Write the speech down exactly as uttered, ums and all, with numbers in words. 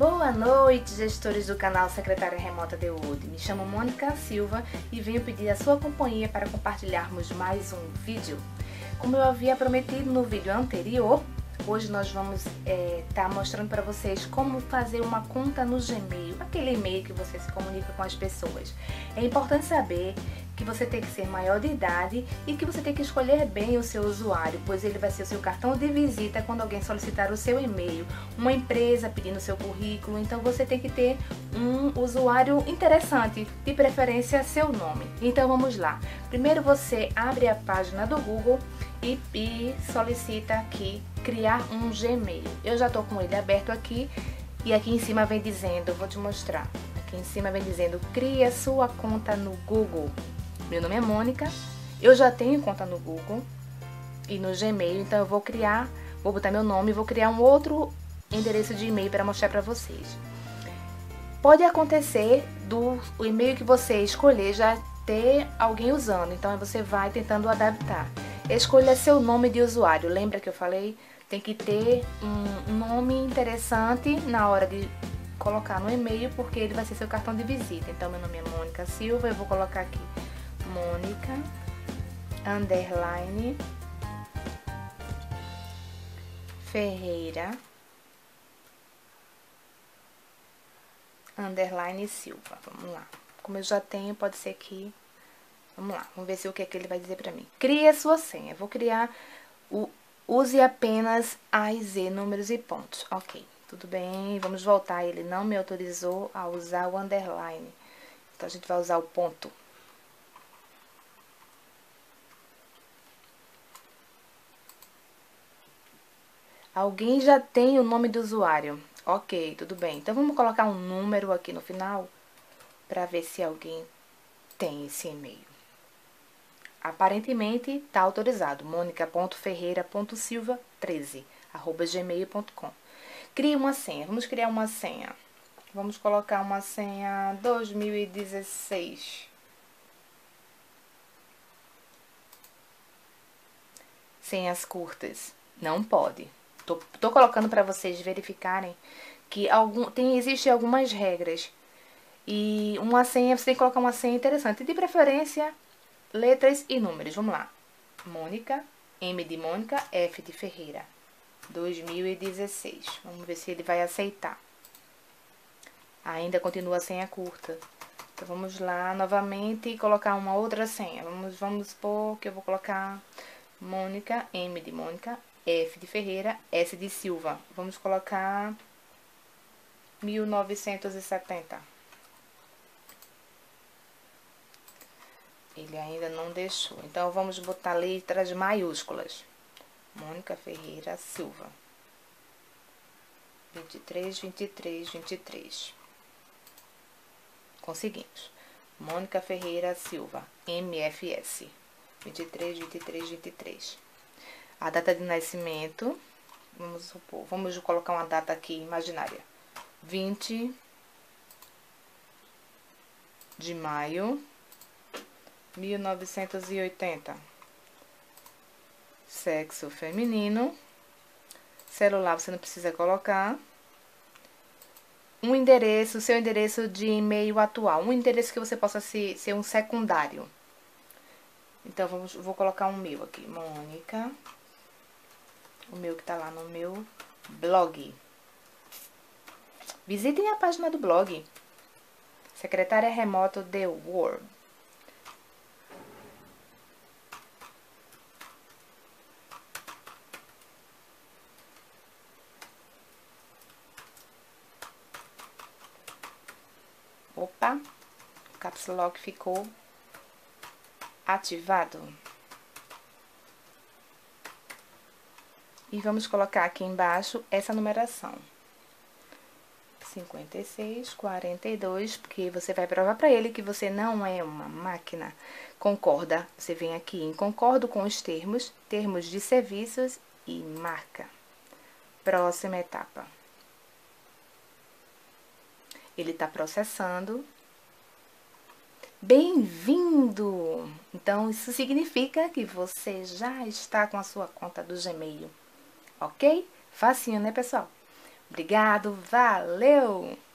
Boa noite, gestores do canal Secretária Remota de Wood. Me chamo Mônica Silva e venho pedir a sua companhia para compartilharmos mais um vídeo. Como eu havia prometido no vídeo anterior, hoje nós vamos estar é, tá mostrando para vocês como fazer uma conta no Gmail, aquele e-mail que você se comunica com as pessoas. É importante saber que você tem que ser maior de idade e que você tem que escolher bem o seu usuário, pois ele vai ser o seu cartão de visita quando alguém solicitar o seu e-mail, uma empresa pedindo o seu currículo, então você tem que ter um usuário interessante, de preferência seu nome. Então vamos lá. Primeiro você abre a página do Google e, e solicita aqui criar um Gmail. Eu já estou com ele aberto aqui e aqui em cima vem dizendo, vou te mostrar, aqui em cima vem dizendo, cria sua conta no Google. Meu nome é Mônica, eu já tenho conta no Google e no Gmail, então eu vou criar, vou botar meu nome e vou criar um outro endereço de e-mail para mostrar para vocês. Pode acontecer do o e-mail que você escolher já ter alguém usando, então você vai tentando adaptar. Escolha seu nome de usuário, lembra que eu falei? Tem que ter um nome interessante na hora de colocar no e-mail, porque ele vai ser seu cartão de visita. Então meu nome é Mônica Silva, eu vou colocar aqui Mônica, underline, Ferreira, underline Silva. Vamos lá. Como eu já tenho, pode ser que... Vamos lá, vamos ver se o que é que ele vai dizer pra mim. Crie a sua senha. Vou criar o... Use apenas A e Z, números e pontos. Ok, tudo bem. Vamos voltar. Ele não me autorizou a usar o underline. Então, a gente vai usar o ponto. Alguém já tem o nome do usuário. Ok, tudo bem. Então, vamos colocar um número aqui no final para ver se alguém tem esse e-mail. Aparentemente, está autorizado. mônica ponto ferreira ponto silva treze arroba gmail ponto com. Crie uma senha. Vamos criar uma senha. Vamos colocar uma senha dois mil e dezesseis. Senhas curtas. Não pode. Tô, tô colocando para vocês verificarem que algum, tem, existem algumas regras. E uma senha, você tem que colocar uma senha interessante. De preferência, letras e números. Vamos lá. Mônica, M de Mônica, F de Ferreira. dois mil e dezesseis. Vamos ver se ele vai aceitar. Ainda continua a senha curta. Então, vamos lá novamente e colocar uma outra senha. Vamos, vamos supor que eu vou colocar Mônica, M de Mônica, F de Ferreira, S de Silva. Vamos colocar mil novecentos e setenta. Ele ainda não deixou. Então, vamos botar letras maiúsculas. Mônica Ferreira Silva. vinte e três, vinte e três, vinte e três. Conseguimos. Mônica Ferreira Silva, M F S. vinte e três, vinte e três, vinte e três. A data de nascimento, vamos supor, vamos colocar uma data aqui imaginária. vinte de maio, mil novecentos e oitenta. Sexo feminino. Celular você não precisa colocar. Um endereço, seu endereço de e-mail atual. Um endereço que você possa ser, ser um secundário. Então, vamos, vou colocar um meu aqui. Mônica. O meu que tá lá no meu blog. Visitem a página do blog. Secretária Remota de Word. Opa, o Caps Lock ficou ativado. E vamos colocar aqui embaixo essa numeração. cinquenta e seis, quarenta e dois, porque você vai provar para ele que você não é uma máquina. Concorda, você vem aqui em concordo com os termos, termos de serviços e marca. Próxima etapa. Ele está processando. Bem-vindo! Então, isso significa que você já está com a sua conta do Gmail. Ok? Facinho, né, pessoal? Obrigado, valeu!